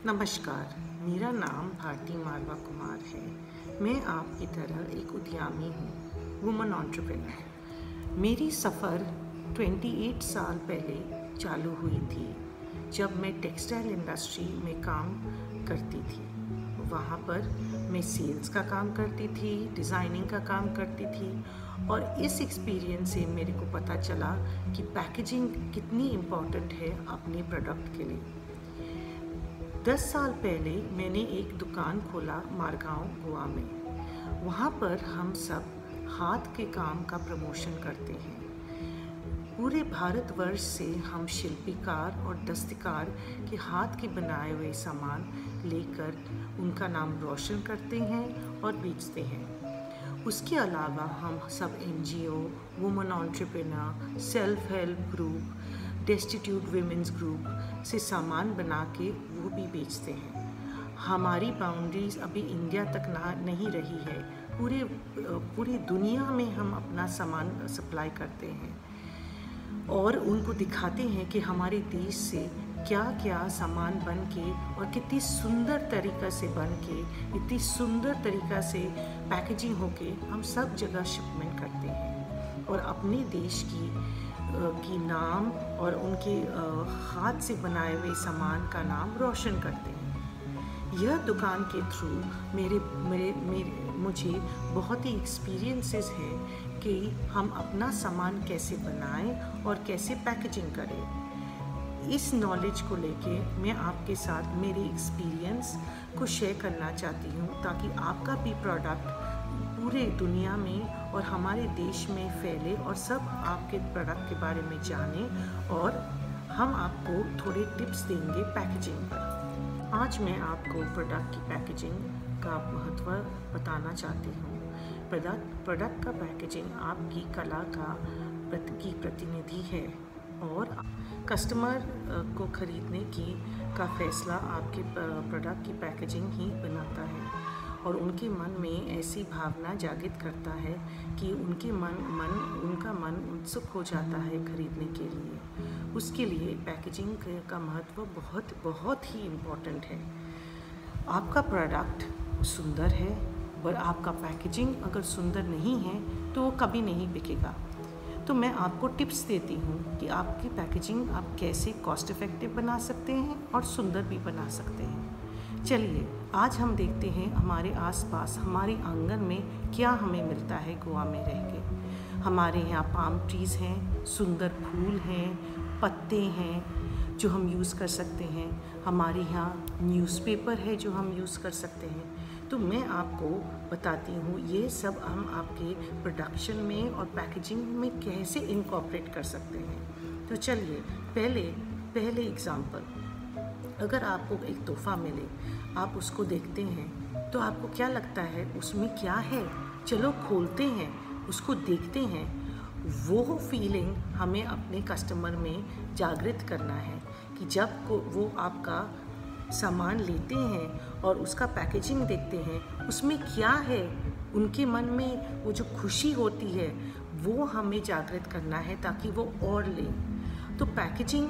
नमस्कार, मेरा नाम भारती मालवा कुमार है। मैं आपकी तरह एक उद्यमी हूँ, वुमन एंटरप्रेन्योर। मेरी सफ़र 28 साल पहले चालू हुई थी, जब मैं टेक्सटाइल इंडस्ट्री में काम करती थी। वहाँ पर मैं सेल्स का काम करती थी, डिज़ाइनिंग का काम करती थी, और इस एक्सपीरियंस से मेरे को पता चला कि पैकेजिंग कितनी इम्पॉर्टेंट है अपने प्रोडक्ट के लिए। 10 साल पहले मैंने एक दुकान खोला मारगांव, गोवा में। वहाँ पर हम सब हाथ के काम का प्रमोशन करते हैं। पूरे भारतवर्ष से हम शिल्पीकार और दस्तकार के हाथ के बनाए हुए सामान लेकर उनका नाम रोशन करते हैं और बेचते हैं। उसके अलावा हम सब NGO, woman entrepreneur, self help group, destitute women's group से सामान बना के वो भी बेचते हैं। हमारी बाउंड्रीज अभी इंडिया तक नहीं रही है, पूरी दुनिया में हम अपना सामान सप्लाई करते हैं और उनको दिखाते हैं कि हमारे देश से क्या क्या सामान बन के और कितनी सुंदर तरीक़ा से बन के, इतनी सुंदर तरीक़ा से पैकेजिंग होके हम सब जगह शिपमेंट करते हैं और अपने देश की नाम और उनके हाथ से बनाए हुए सामान का नाम रोशन करते हैं। यह दुकान के थ्रू मुझे बहुत ही एक्सपीरियंसेस हैं कि हम अपना सामान कैसे बनाएं और कैसे पैकेजिंग करें। इस नॉलेज को लेके मैं आपके साथ मेरे एक्सपीरियंस को शेयर करना चाहती हूँ, ताकि आपका भी प्रोडक्ट पूरे दुनिया में और हमारे देश में फैले और सब आपके प्रोडक्ट के बारे में जानें, और हम आपको थोड़े टिप्स देंगे पैकेजिंग पर। आज मैं आपको प्रोडक्ट की पैकेजिंग का महत्व बताना चाहती हूँ। प्रोडक्ट का पैकेजिंग आपकी कला की प्रतिनिधि है और कस्टमर को खरीदने का फैसला आपके प्रोडक्ट की पैकेजिंग ही बनाता है और उनके मन में ऐसी भावना जागृत करता है कि उनका मन उत्सुक हो जाता है खरीदने के लिए। उसके लिए पैकेजिंग का महत्व बहुत ही इम्पोर्टेंट है। आपका प्रोडक्ट सुंदर है और आपका पैकेजिंग अगर सुंदर नहीं है तो वो कभी नहीं बिकेगा। तो मैं आपको टिप्स देती हूँ कि आपकी पैकेजिंग आप कैसे कॉस्ट इफ़ेक्टिव बना सकते हैं और सुंदर भी बना सकते हैं। चलिए आज हम देखते हैं हमारे आसपास, हमारे आंगन में क्या हमें मिलता है गोवा में रह के। हमारे यहाँ पाम ट्रीज़ हैं, सुंदर फूल हैं, पत्ते हैं जो हम यूज़ कर सकते हैं। हमारे यहाँ न्यूज़पेपर है जो हम यूज़ कर सकते हैं। तो मैं आपको बताती हूँ ये सब हम आपके प्रोडक्शन में और पैकेजिंग में कैसे इनकॉर्पोरेट कर सकते हैं। तो चलिए पहले एग्जांपल, अगर आपको एक तोहफ़ा मिले, आप उसको देखते हैं तो आपको क्या लगता है उसमें क्या है, चलो खोलते हैं, उसको देखते हैं। वो फीलिंग हमें अपने कस्टमर में जागृत करना है कि जब वो आपका सामान लेते हैं और उसका पैकेजिंग देखते हैं उसमें क्या है, उनके मन में वो जो खुशी होती है वो हमें जागृत करना है ताकि वो और लें। तो पैकेजिंग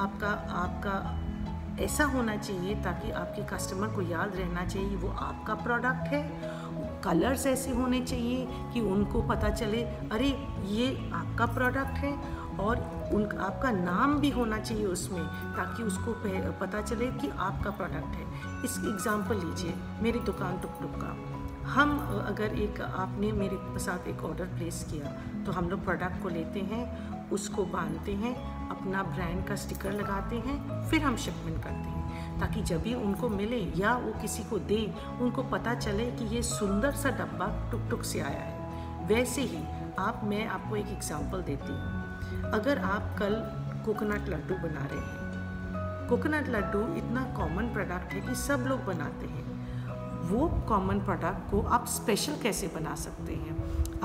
आपका ऐसा होना चाहिए ताकि आपके कस्टमर को याद रहना चाहिए वो आपका प्रोडक्ट है। कलर्स ऐसे होने चाहिए कि उनको पता चले अरे ये आपका प्रोडक्ट है, और आपका नाम भी होना चाहिए उसमें ताकि उसको पता चले कि आपका प्रोडक्ट है। इस एग्जांपल लीजिए मेरी दुकान टुक टुक का। हम अगर आपने मेरे साथ एक ऑर्डर प्लेस किया तो हम लोग प्रोडक्ट को लेते हैं, उसको बांधते हैं, अपना ब्रांड का स्टिकर लगाते हैं, फिर हम शिपमेंट करते हैं ताकि जब भी उनको मिले या वो किसी को दे उनको पता चले कि ये सुंदर सा डब्बा टुक टुक से आया है। वैसे ही मैं आपको एक एग्जांपल देती हूँ। अगर आप कल कोकोनट लड्डू बना रहे हैं, कोकोनट लड्डू इतना कॉमन प्रोडक्ट है कि सब लोग बनाते हैं। वो कॉमन प्रोडक्ट को आप स्पेशल कैसे बना सकते हैं,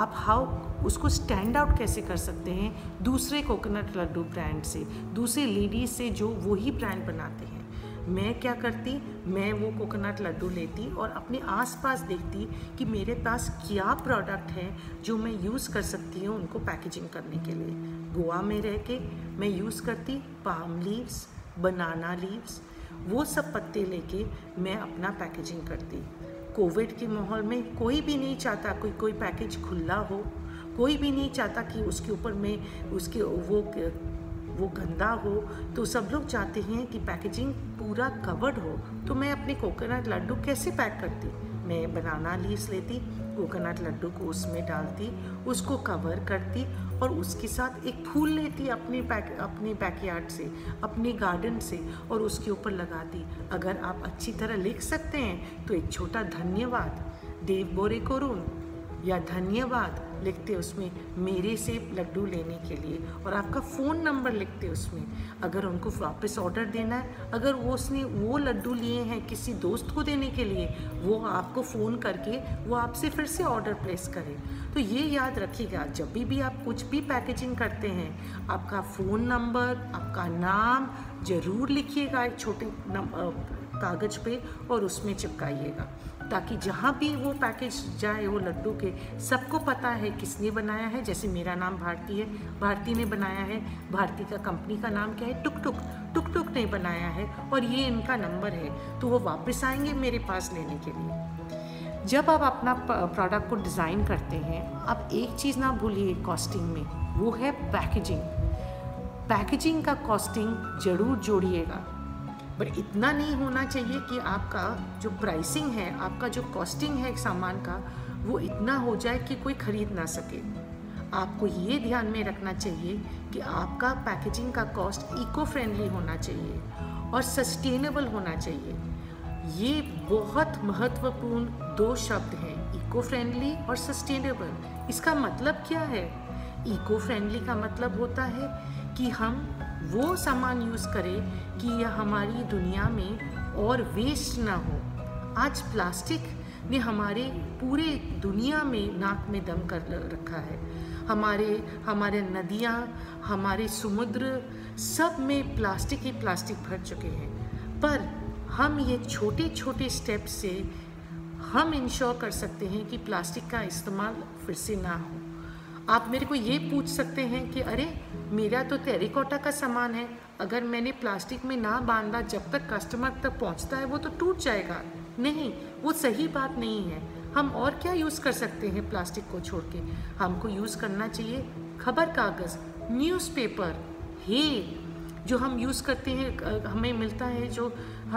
आप उसको स्टैंड आउट कैसे कर सकते हैं दूसरे कोकोनट लड्डू ब्रांड से, दूसरे लेडीज से जो वही ब्रांड बनाते हैं। मैं क्या करती, मैं वो कोकोनट लड्डू लेती और अपने आसपास देखती कि मेरे पास क्या प्रोडक्ट है जो मैं यूज़ कर सकती हूँ उनको पैकेजिंग करने के लिए। गोवा में रह के मैं यूज़ करती पाम लीव्स, बनाना लीव्स, वो सब पत्ते लेके मैं अपना पैकेजिंग करती। कोविड के माहौल में कोई भी नहीं चाहता कोई पैकेज खुला हो, कोई भी नहीं चाहता कि उसके ऊपर में उसके वो गंदा हो, तो सब लोग चाहते हैं कि पैकेजिंग पूरा कवर्ड हो। तो मैं अपने कोकोनट लड्डू कैसे पैक करती, मैं बनाना लीव्स लेती, कोकोनट लड्डू को उसमें डालती, उसको कवर करती और उसके साथ एक फूल लेती अपने बैकयार्ड से, अपने गार्डन से, और उसके ऊपर लगाती। अगर आप अच्छी तरह लिख सकते हैं तो एक छोटा धन्यवाद देव बोरे कोरून या धन्यवाद लिखते उसमें मेरे से लड्डू लेने के लिए, और आपका फ़ोन नंबर लिखते उसमें। अगर उनको वापस ऑर्डर देना है, अगर उसने वो लड्डू लिए हैं किसी दोस्त को देने के लिए, वो आपको फ़ोन करके वो आपसे फिर से ऑर्डर प्लेस करे। तो ये याद रखिएगा, जब भी आप कुछ भी पैकेजिंग करते हैं, आपका फ़ोन नंबर, आपका नाम ज़रूर लिखिएगा एक छोटे कागज़ पे और उसमें चिपकाइएगा, ताकि जहाँ भी वो पैकेज जाए वो लड्डू के, सबको पता है किसने बनाया है। जैसे मेरा नाम भारती है, भारती ने बनाया है, भारती का कंपनी का नाम क्या है, टुक टुक ने बनाया है, और ये इनका नंबर है। तो वो वापस आएंगे मेरे पास लेने के लिए। जब आप अपना प्रोडक्ट को डिज़ाइन करते हैं, आप एक चीज़ ना भूलिए कॉस्टिंग में, वो है पैकेजिंग। पैकेजिंग का कॉस्टिंग ज़रूर जोड़िएगा, बट इतना नहीं होना चाहिए कि आपका जो प्राइसिंग है, आपका जो कॉस्टिंग है सामान का, वो इतना हो जाए कि कोई ख़रीद ना सके। आपको ये ध्यान में रखना चाहिए कि आपका पैकेजिंग का कॉस्ट इको फ्रेंडली होना चाहिए और सस्टेनेबल होना चाहिए। ये बहुत महत्वपूर्ण दो शब्द हैं, इको फ्रेंडली और सस्टेनेबल। इसका मतलब क्या है? इको फ्रेंडली का मतलब होता है कि हम वो सामान यूज़ करें कि यह हमारी दुनिया में और वेस्ट ना हो। आज प्लास्टिक ने हमारे पूरे दुनिया में नाक में दम कर रखा है। हमारे नदियाँ, हमारे समुद्र, सब में प्लास्टिक ही प्लास्टिक भर चुके हैं। पर हम ये छोटे छोटे स्टेप से हम इंश्योर कर सकते हैं कि प्लास्टिक का इस्तेमाल फिर से ना हो। आप मेरे को ये पूछ सकते हैं कि अरे मेरा तो टेरिकॉटा का सामान है, अगर मैंने प्लास्टिक में ना बांधा, जब तक कस्टमर तक पहुंचता है वो तो टूट जाएगा। नहीं, वो सही बात नहीं है। हम और क्या यूज़ कर सकते हैं प्लास्टिक को छोड़ के? हमको यूज़ करना चाहिए खबर कागज़, न्यूज़पेपर, हे जो हम यूज़ करते हैं, हमें मिलता है जो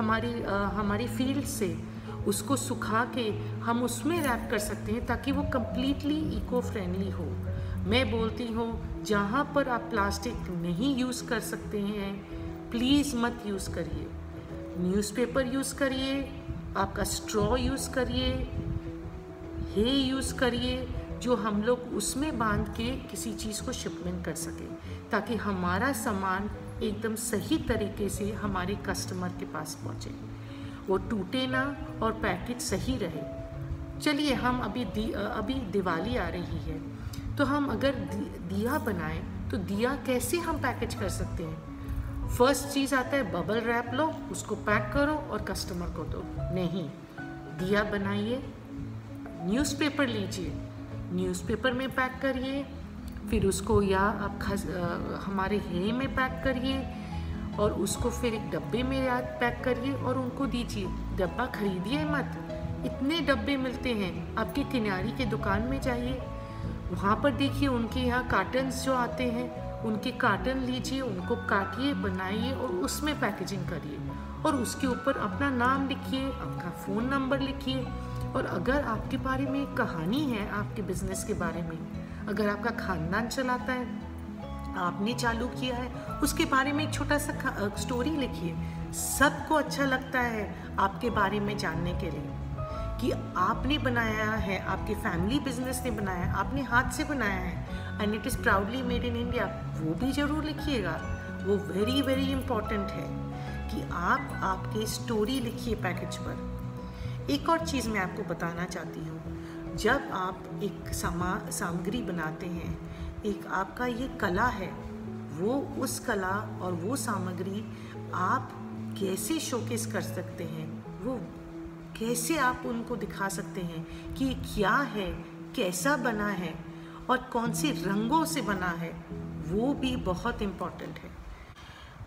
हमारी फील्ड से, उसको सुखा के हम उसमें रैप कर सकते हैं ताकि वो कम्प्लीटली इको फ्रेंडली हो। मैं बोलती हूँ, जहाँ पर आप प्लास्टिक नहीं यूज़ कर सकते हैं, प्लीज़ मत यूज़ करिए। न्यूज़पेपर यूज़ करिए, आपका स्ट्रॉ यूज़ करिए, हे यूज़ करिए, जो हम लोग उसमें बांध के किसी चीज़ को शिपमेंट कर सकें, ताकि हमारा सामान एकदम सही तरीके से हमारे कस्टमर के पास पहुँचे, वो टूटे ना और पैकेट सही रहे। चलिए, हम अभी दिवाली आ रही है, तो हम अगर दिया बनाएं तो दिया कैसे हम पैकेज कर सकते हैं? फर्स्ट चीज़ आता है बबल रैप लो, उसको पैक करो और कस्टमर को दो। नहीं, दिया बनाइए, न्यूज़पेपर लीजिए, न्यूज़पेपर में पैक करिए, फिर उसको या आप हमारे हे में पैक करिए और उसको फिर एक डब्बे में पैक करिए और उनको दीजिए। डब्बा खरीदिए मत, इतने डब्बे मिलते हैं, आपके किनारे के दुकान में जाइए, वहाँ पर देखिए उनके यहाँ कार्टन्स जो आते हैं, उनके कार्टन लीजिए, उनको काटिए, बनाइए और उसमें पैकेजिंग करिए और उसके ऊपर अपना नाम लिखिए, आपका फ़ोन नंबर लिखिए। और अगर आपके बारे में कहानी है, आपके बिजनेस के बारे में, अगर आपका खानदान चलाता है, आपने चालू किया है, उसके बारे में एक छोटा सा स्टोरी लिखिए। सबको अच्छा लगता है आपके बारे में जानने के लिए कि आपने बनाया है, आपके फैमिली बिजनेस ने बनाया है, आपने हाथ से बनाया है, and it is proudly made in India. वो भी ज़रूर लिखिएगा, वो वेरी वेरी इम्पॉर्टेंट है कि आप आपके स्टोरी लिखिए पैकेज पर। एक और चीज़ मैं आपको बताना चाहती हूँ, जब आप एक सामग्री बनाते हैं, एक आपका ये कला है, वो उस कला और वो सामग्री आप कैसे शोकेस कर सकते हैं, वो कैसे आप उनको दिखा सकते हैं कि क्या है, कैसा बना है और कौन से रंगों से बना है, वो भी बहुत इम्पॉर्टेंट है।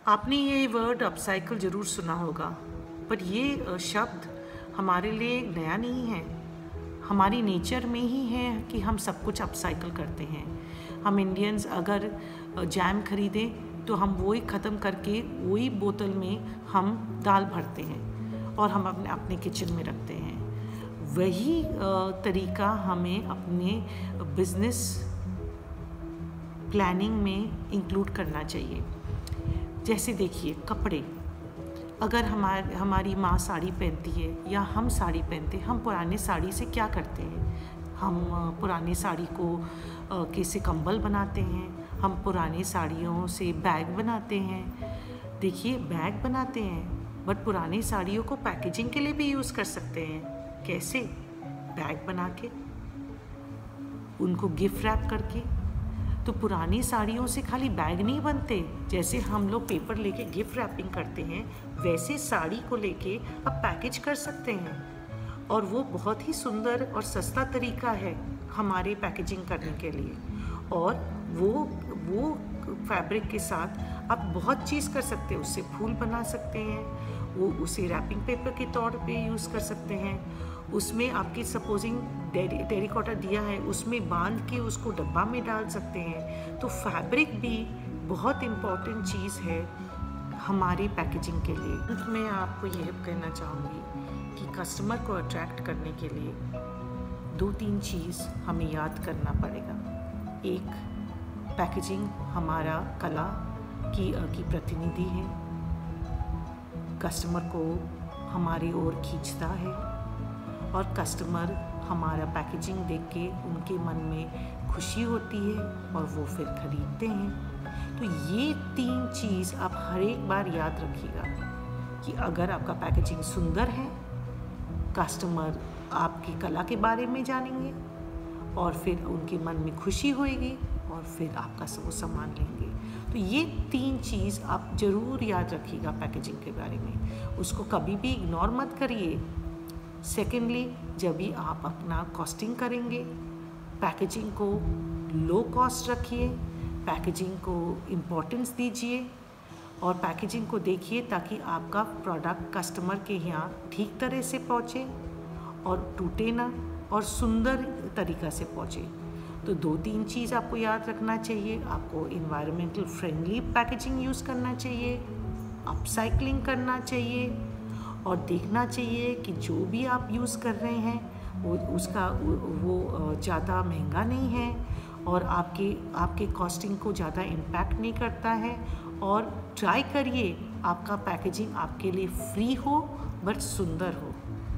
आपने ये वर्ड अपसाइकिल ज़रूर सुना होगा, पर ये शब्द हमारे लिए नया नहीं है। हमारी नेचर में ही है कि हम सब कुछ अपसाइकिल करते हैं। हम इंडियंस अगर जैम खरीदें तो हम वही ख़त्म करके वही बोतल में हम दाल भरते हैं और हम अपने अपने किचन में रखते हैं। वही तरीका हमें अपने बिजनेस प्लानिंग में इंक्लूड करना चाहिए। जैसे देखिए, कपड़े, अगर हमारी माँ साड़ी पहनती है या हम साड़ी पहनते हैं, हम पुराने साड़ी से क्या करते हैं? हम पुराने साड़ी को कैसे कंबल बनाते हैं, हम पुराने साड़ियों से बैग बनाते हैं। देखिए, बैग बनाते हैं, बट पुरानी साड़ियों को पैकेजिंग के लिए भी यूज़ कर सकते हैं। कैसे? बैग बना के, उनको गिफ्ट रैप करके। तो पुरानी साड़ियों से खाली बैग नहीं बनते, जैसे हम लोग पेपर लेके गिफ्ट रैपिंग करते हैं, वैसे साड़ी को लेके आप पैकेज कर सकते हैं। और वो बहुत ही सुंदर और सस्ता तरीका है हमारे पैकेजिंग करने के लिए। और वो फैब्रिक के साथ आप बहुत चीज़ कर सकते हैं। उससे फूल बना सकते हैं, वो उसे रैपिंग पेपर के तौर पे यूज़ कर सकते हैं। उसमें आपकी सपोजिंग टेरिकॉटा दिया है, उसमें बांध के उसको डब्बा में डाल सकते हैं। तो फैब्रिक भी बहुत इम्पॉर्टेंट चीज़ है हमारी पैकेजिंग के लिए। मैं आपको यह कहना चाहूँगी कि कस्टमर को अट्रैक्ट करने के लिए 2-3 चीज़ हमें याद करना पड़ेगा। एक, पैकेजिंग हमारा कला की प्रतिनिधि है, कस्टमर को हमारी ओर खींचता है और कस्टमर हमारा पैकेजिंग देख के उनके मन में खुशी होती है और वो फिर खरीदते हैं। तो ये 3 चीज़ आप हर एक बार याद रखिएगा कि अगर आपका पैकेजिंग सुंदर है, कस्टमर आपकी कला के बारे में जानेंगे और फिर उनके मन में खुशी होएगी और फिर आपका वो सामान लेंगे। तो ये 3 चीज़ आप ज़रूर याद रखिएगा पैकेजिंग के बारे में, उसको कभी भी इग्नोर मत करिए। सेकेंडली, जब भी आप अपना कॉस्टिंग करेंगे, पैकेजिंग को लो कॉस्ट रखिए, पैकेजिंग को इम्पोर्टेंस दीजिए और पैकेजिंग को देखिए ताकि आपका प्रोडक्ट कस्टमर के यहाँ ठीक तरह से पहुँचे और टूटे ना और सुंदर तरीक़ा से पहुँचे। तो 2-3 चीज़ आपको याद रखना चाहिए। आपको इन्वायरमेंटल फ्रेंडली पैकेजिंग यूज़ करना चाहिए, अपसाइक्लिंग करना चाहिए और देखना चाहिए कि जो भी आप यूज़ कर रहे हैं वो ज़्यादा महंगा नहीं है और आपके कॉस्टिंग को ज़्यादा इम्पैक्ट नहीं करता है। और ट्राई करिए आपका पैकेजिंग आपके लिए फ्री हो बट सुंदर हो।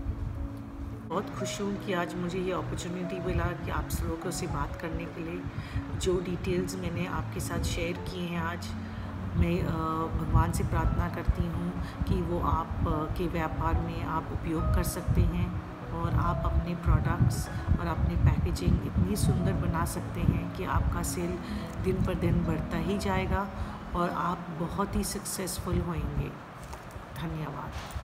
बहुत खुश हूँ कि आज मुझे ये अपॉर्चुनिटी मिला कि आप लोगों से बात करने के लिए। जो डिटेल्स मैंने आपके साथ शेयर किए हैं आज, मैं भगवान से प्रार्थना करती हूँ कि वो आप के व्यापार में आप उपयोग कर सकते हैं और आप अपने प्रोडक्ट्स और अपने पैकेजिंग इतनी सुंदर बना सकते हैं कि आपका सेल दिन पर दिन बढ़ता ही जाएगा और आप बहुत ही सक्सेसफुल होंगे। धन्यवाद।